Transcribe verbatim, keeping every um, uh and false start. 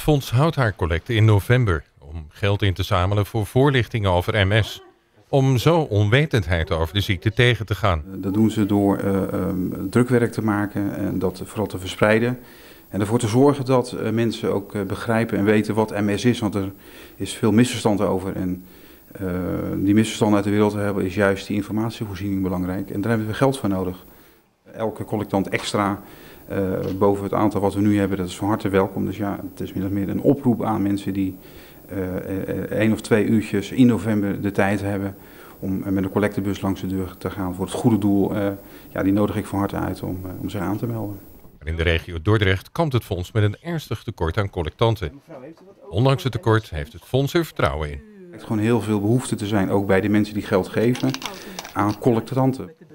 fonds houdt haar collecte in november om geld in te zamelen voor voorlichtingen over M S. Om zo onwetendheid over de ziekte tegen te gaan. Dat doen ze door uh, um, drukwerk te maken en dat vooral te verspreiden. En ervoor te zorgen dat uh, mensen ook uh, begrijpen en weten wat M S is. Want er is veel misverstand over. En uh, die misverstanden uit de wereld te hebben is juist die informatievoorziening belangrijk. En daar hebben we geld voor nodig. Elke collectant extra uh, boven het aantal wat we nu hebben, dat is van harte welkom. Dus ja, het is min of meer een oproep aan mensen die uh, één of twee uurtjes in november de tijd hebben om met een collectebus langs de deur te gaan voor het goede doel. Uh, ja, die nodig ik van harte uit om, uh, om zich aan te melden. In de regio Dordrecht kampt het fonds met een ernstig tekort aan collectanten. Ondanks het tekort heeft het fonds er vertrouwen in. Er lijkt gewoon heel veel behoefte te zijn, ook bij de mensen die geld geven, aan collectanten.